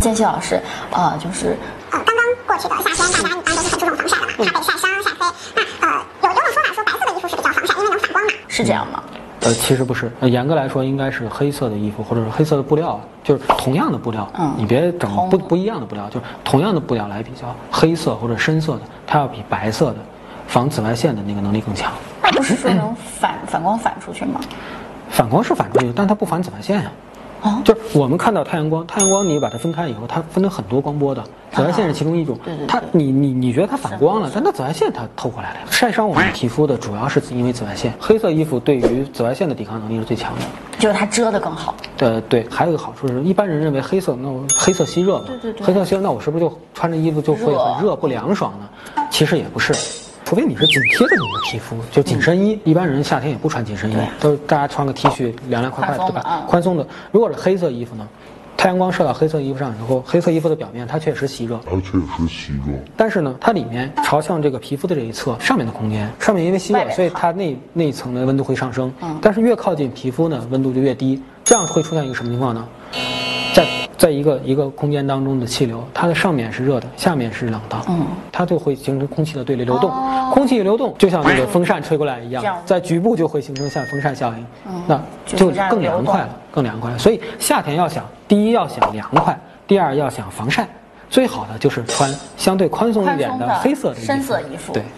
建熙老师，就是刚刚过去的夏天，大家一般都是很注重防晒的嘛，怕被晒伤晒黑。那有种说法说白色的衣服是比较防晒，因为能反光嘛， 是这样吗？ 其实不是，严格来说应该是黑色的衣服或者是黑色的布料，就是同样的布料，你别整不一样的布料，就是同样的布料来比较，黑色或者深色的，它要比白色的防紫外线的那个能力更强。 那不是说能反光反出去吗？ 反光是反出去，但它不反紫外线呀。就是我们看到太阳光，太阳光你把它分开以后，它分成很多光波的，紫外线是其中一种。它你觉得它反光了，但它紫外线它透过来了。晒伤我们皮肤的主要是因为紫外线，黑色衣服对于紫外线的抵抗能力是最强的， 就是它遮得更好。 对，还有一个好处是，一般人认为黑色，那我黑色吸热嘛，黑色吸热，那我是不是就穿着衣服就会很热不凉爽呢？其实也不是。除非你是紧贴着你的皮肤，就紧身衣，一般人夏天也不穿紧身衣，都是大家穿个 T 恤，凉凉快快，对吧？宽松的。如果是黑色衣服呢，太阳光射到黑色衣服上之后，黑色衣服的表面它确实吸热，但是呢，它里面朝向这个皮肤的这一侧上面的空间，上面因为吸热，所以它那一层的温度会上升，但是越靠近皮肤呢，温度就越低，这样会出现一个什么情况呢？在一个空间当中的气流，它的上面是热的，下面是冷的，它就会形成空气的对立流动。空气流动就像那个风扇吹过来一样，在局部就会形成像风扇效应，那就更凉快了，更凉快了。所以夏天要想，第一要想凉快，第二要想防晒，最好的就是穿相对宽松一点的黑色的衣服， 深色衣服。 对。